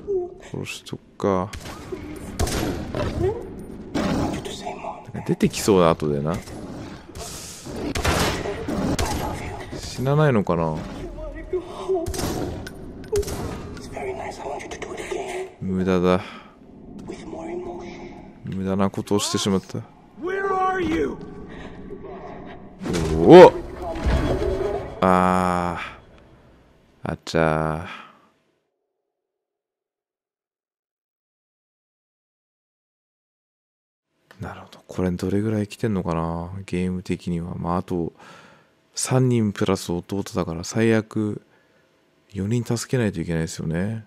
殺しとくか。出てきそうな後でな。死なないのかな。無駄だ。無駄なことをしてしまった。おお、あっちゃー。なるほど。これどれぐらい生きてんのかな、ゲーム的には。まああと3人プラス弟だから、最悪4人助けないといけないですよね。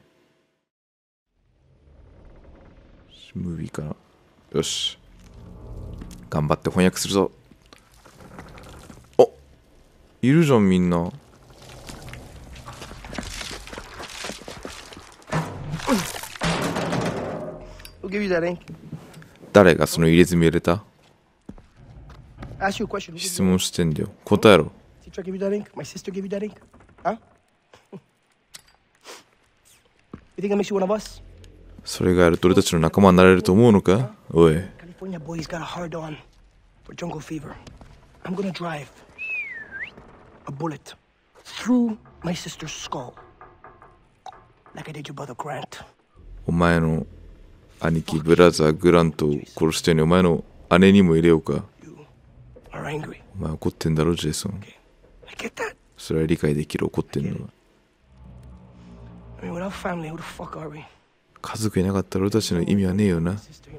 ムービーかな。よし、頑張って翻訳するぞ。お、いるじゃんみんな。誰がその入れ墨入れた？質問してんだよ。答えろ。それがやると俺たちの仲間になれると思うのか？おい。お前の兄貴ブラザーグラントを殺したようにお前の姉にも入れようか。お前怒ってんだろジェイソン。それは理解できる。怒ってんのは。家族いなかったら俺たちの意味はねえよな。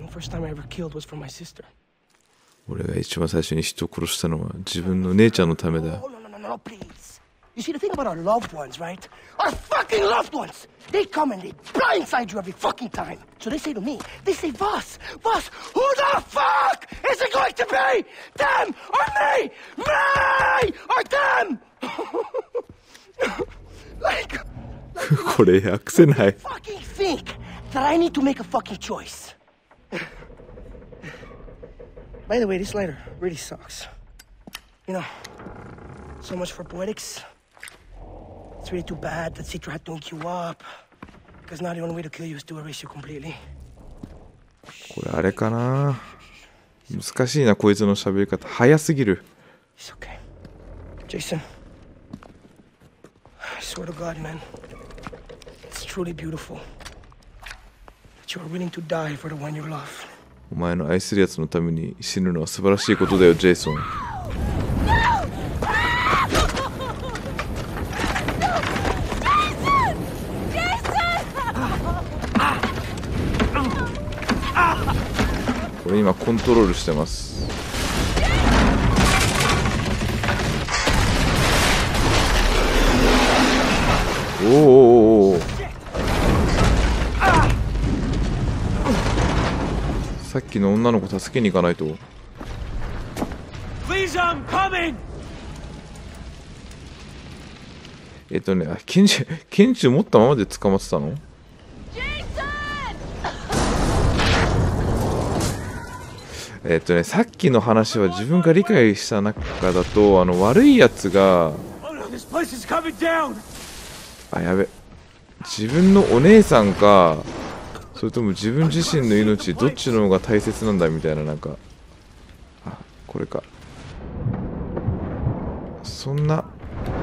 俺が一番最初に人を殺したのは自分の姉ちゃんのためだ。 You see, the thing about our loved ones, right? Our fucking loved ones! They come and they blindside you every fucking time. So they say to me, they say, Voss, who the fuck is it going to be? Them or me? Me or them? like, これ訳せない。 fucking think that I need to make a fucking choice. By the way, this lighter really sucks. You know, so much for poetics.It's really too bad that Citra had to hook you up. Because now the only way to kill you is to erase you completely. これあれかな。難しいな、こいつの喋り方。早すぎる。 It's okay. Jason. I swear to God, man. It's truly beautiful. That you are willing to die for the one you love. お前の愛するやつのために死ぬのは素晴らしいことだよ、ジェイソン。これ今コントロールしてます。おーおーおー、さっきの女の子助けに行かないと。拳銃持ったままで捕まってたの？さっきの話は自分が理解した中だと、悪いやつが、やべ、自分のお姉さんか、それとも自分自身の命、どっちの方が大切なんだみたいな、なんか、これか。そんな、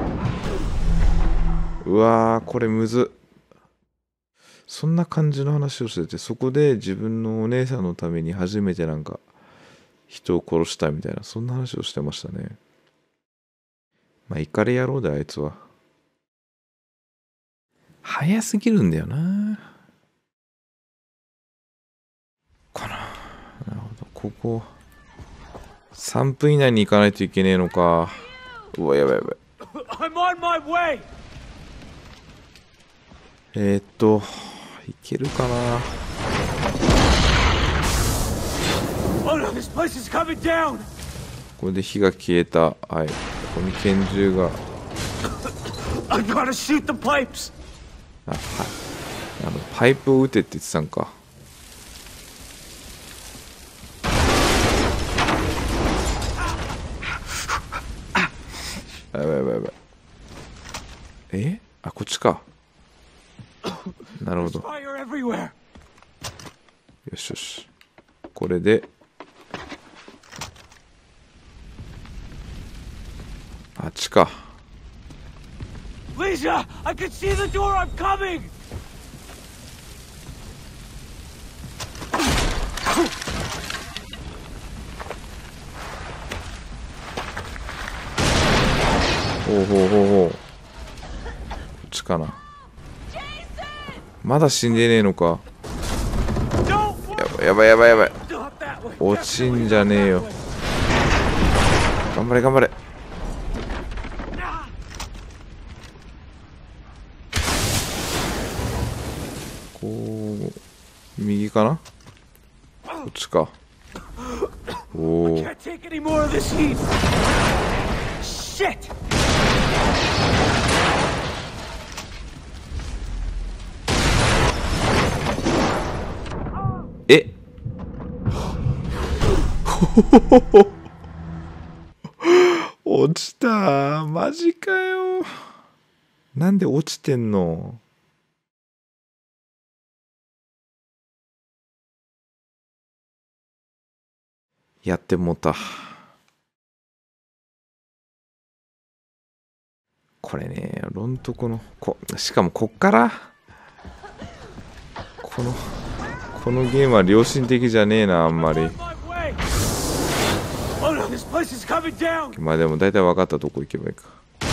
うわー、これむずっ。そんな感じの話をしてて、そこで自分のお姉さんのために初めてなんか、人を殺したみたいな、そんな話をしてましたね。まあ、イカレ野郎であいつは。早すぎるんだよな。かな。なるほど。ここ、3分以内に行かないといけねえのか。うわ、やばいやばい。いけるかな。これで火が消えた。はい。ここに拳銃が。パイプを撃てって言ってたんか。やばいやばいやばい。こっちか。 なるほど。 Fire everywhere. よしよし。これであっちか。 Lisa, I can see the door. I'm coming. ほうほうほうほう。こっちかな。まだ死んでねえのか。 Don't やばいやばいやばいやばい。 not that way. 落ちんじゃねえよ。頑張れ頑張れ。こう右かな。こっちか。おお。 Can't take any more of this heat. Shit. え落ちた。マジかよ。なんで落ちてんの。やってもうた。これね、ロンとしかもこっからこのゲームは良心的じゃねえな、あんまり。 On my way. Oh no, this place is coming down. まあでも大体分かったとこ行けばいいか。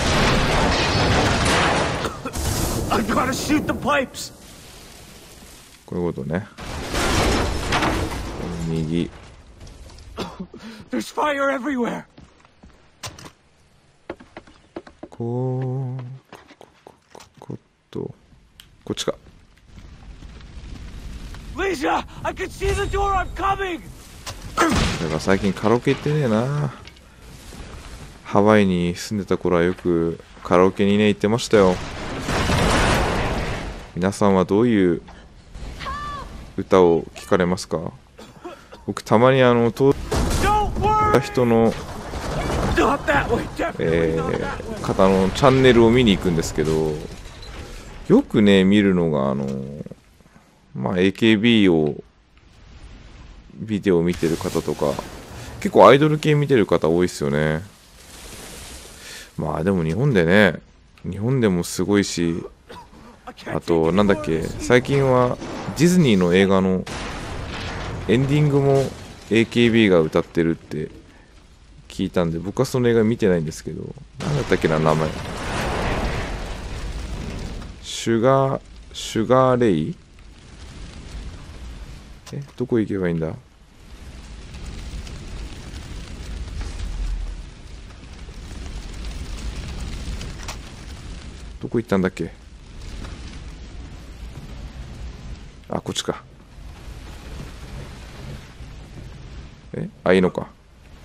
I've got to shoot the pipes. こういうことね。右。 There's fire everywhere. こっちか。 Lisa, I can see the door. I'm coming. だから最近カラオケ行ってねえな。ハワイに住んでた頃はよくカラオケにね行ってましたよ。皆さんはどういう歌を聴かれますか？僕たまに通っ Don't た worry. 人の、 Not that way. Definitely not that way. 方のチャンネルを見に行くんですけど、よくね見るのがまあ AKB をビデオを見てる方とか、結構アイドル系見てる方多いですよね。まあでも日本でもすごいし、あとなんだっけ、最近はディズニーの映画のエンディングも AKB が歌ってるって聞いたんで、僕はその映画見てないんですけど、なんだったっけな、名前。シュガーレイ？どこ行けばいいんだ？どこ行ったんだっけ？あ、こっちか。いいのか。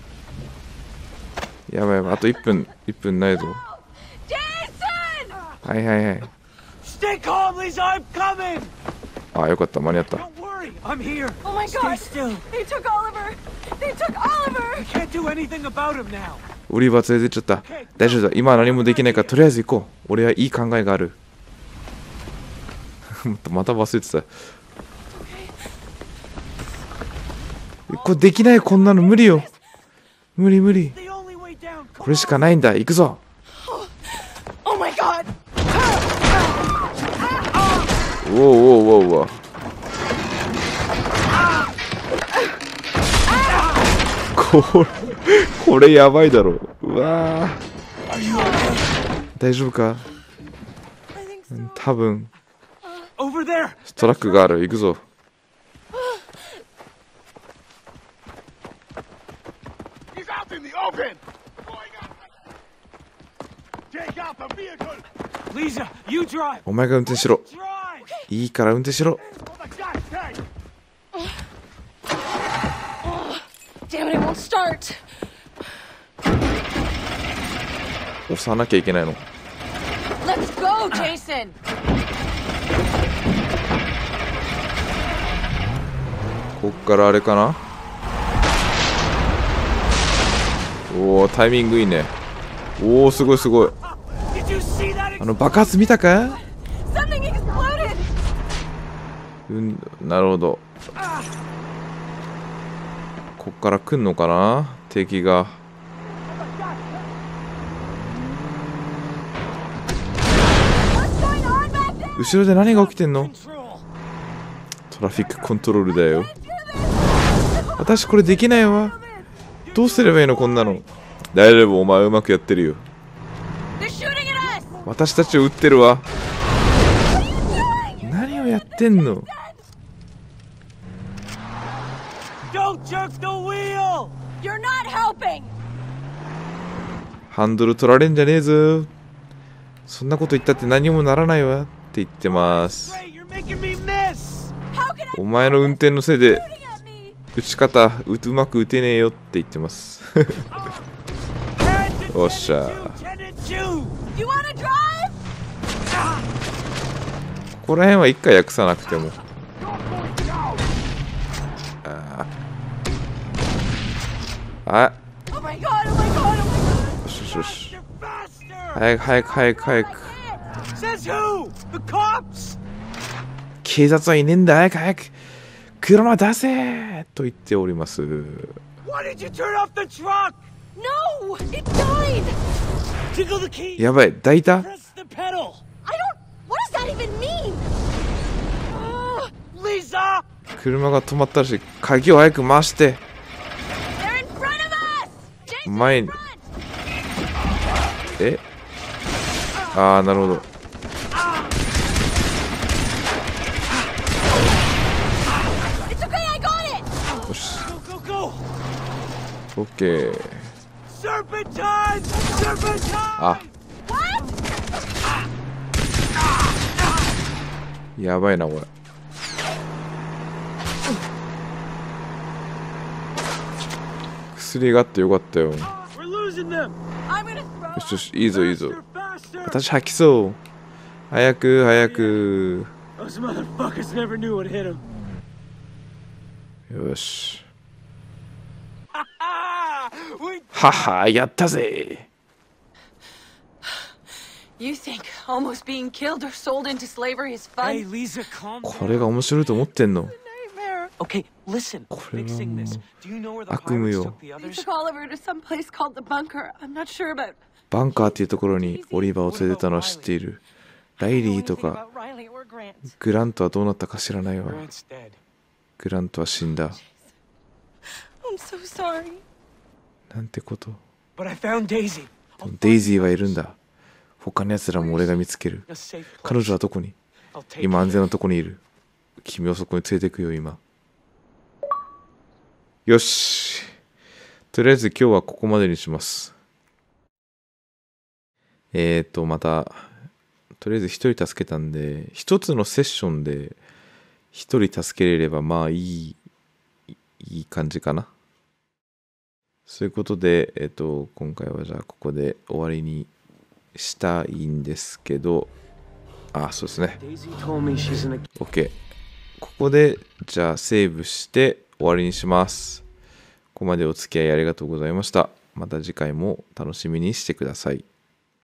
やばいやばい、あと1分ないぞ。はいはいはい。 Stay calm, Lisa. I'm coming. あ、よかった、間に合った。 Don't worry. I'm here. Oh my Stay god! still. They took Oliver! They took Oliver! I can't do anything about him now. オリバー連れてっちゃった。大丈夫だ、今は何もできないからとりあえず行こう。俺はいい考えがある。また忘れてた。これできない、こんなの無理よ。無理無理。 The only way down. これしかないんだ、行くぞ。 Oh my god! おおおおおお。これやばいだろ。うわー、大丈夫か？ I think so. 多分 Over there. トラックがある。行くぞ。 He's out in the open! Take out the vehicle! Lisa, you drive. お前が運転しろ。 Drive. いいから運転しろ。 On the gas tank! Damn it, it won't start! 押さなきゃいけないの。 Let's go, Jason! こっからあれかな。おお、タイミングいいね。おお、すごいすごい。 Did you see that? 爆発見たか？ Something exploded! なるほど。こっから来んのかな、敵が。後ろで何が起きてんの？トラフィックコントロールだよ。私これできないわ。どうすればいいのこんなの。大丈夫、お前うまくやってるよ。私たちを撃ってるわ。何をやってんの？ Don't jerk the wheel! You're not helping! ハンドル取られんじゃねえぞ。そんなこと言ったって何もならないわって言ってます。 Hey, you're making me miss! How can I お前の運転のせいで shooting at me? 打ち方うまく打てねえよって言ってます。おっしゃ。 Lieutenant Jude! You wanna drive? ここら辺は一回訳さなくても。あ、 Oh my god, oh my god, oh my god! よしよしよし。 Faster! 早く早く早く早く。 Says who? The cops? 警察はいねえんだ。早く早く車出せと言っております。 Why did you turn off the truck? No! It died! Tickle the key! やばい、抱いた？ Press the pedal! I don't... What does that even mean? Lisa! 車が止まったし、鍵を早く回して。 They're in front of us! Jason, 前 in に。 front! え？ああ、なるほど。 It's okay, I got it! よし。 Go, go, go! オッケー。 Serpentine! Serpentine! あ、 What? やばいなこれ。薬があってよかったよ。よ We're losing them! I'm gonna throw しよし、いいぞいいぞ。 Faster, faster! 私吐きそう。早く早く。 Those motherfuckers never knew what hit them. よし。 Ah! We はは、やったぜ。 You think almost being killed or sold into slavery is Hey, fun? Lisa, calm これが面白いと思ってんの？ Nightmare. Okay, listen. これは Fixing も this. う Do you know where the 悪夢 pirates よ。 took the They others? took Oliver to some place called the bunker. I'm not sure about. バンカーっていうところにオリバーを連れてたのは知っている。ライリーとか Riley or Grant. グラントはどうなったか知らないわ。 Grant's dead. グラントは死んだ。 I'm so sorry. なんてこと。 But I found Daisy. デイジーはいるんだ。他の奴らも俺が見つける。 A safe place. 彼女はどこに？ I'll take 今 her 安全なとこにいる。君をそこに連れてくよ今。よし。とりあえず今日はここまでにします。またとりあえず一人助けたんで、一つのセッションで一人助けれればまあいい感じかな。そういうことで今回はじゃあここで終わりにしたいんですけど、そうですね。 Daisy told me she's in a OK。ここでじゃあセーブして終わりにします。ここまでお付き合いありがとうございました。また次回も楽しみにしてください。